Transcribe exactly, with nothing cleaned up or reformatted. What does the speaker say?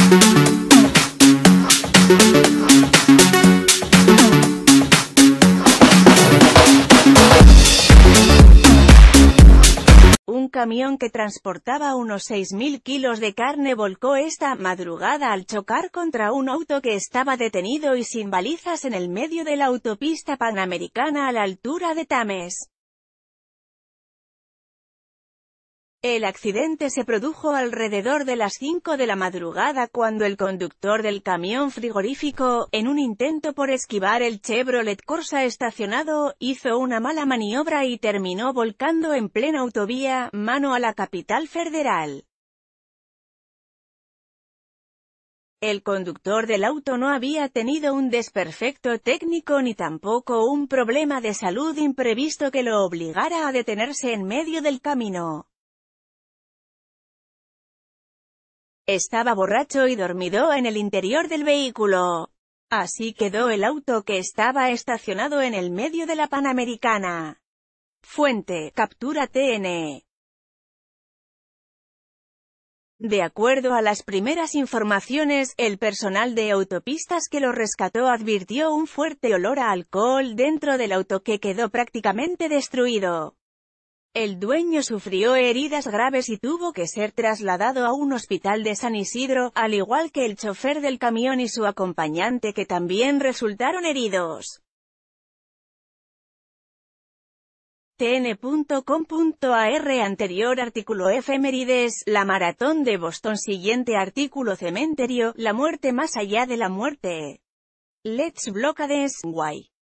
Un camión que transportaba unos seis mil kilos de carne volcó esta madrugada al chocar contra un auto que estaba detenido y sin balizas en el medio de la autopista panamericana a la altura de Tames. El accidente se produjo alrededor de las cinco de la madrugada cuando el conductor del camión frigorífico, en un intento por esquivar el Chevrolet Corsa estacionado, hizo una mala maniobra y terminó volcando en plena autovía, mano a la capital federal. El conductor del auto no había tenido un desperfecto técnico ni tampoco un problema de salud imprevisto que lo obligara a detenerse en medio del camino. Estaba borracho y dormido en el interior del vehículo. Así quedó el auto que estaba estacionado en el medio de la Panamericana. Fuente: Captura T N. De acuerdo a las primeras informaciones, el personal de autopistas que lo rescató advirtió un fuerte olor a alcohol dentro del auto que quedó prácticamente destruido. El dueño sufrió heridas graves y tuvo que ser trasladado a un hospital de San Isidro, al igual que el chofer del camión y su acompañante que también resultaron heridos. T N punto com punto a r Anterior artículo Efemérides, la maratón de Boston. Siguiente artículo Cementerio, la muerte más allá de la muerte. Let's Blockades, Why.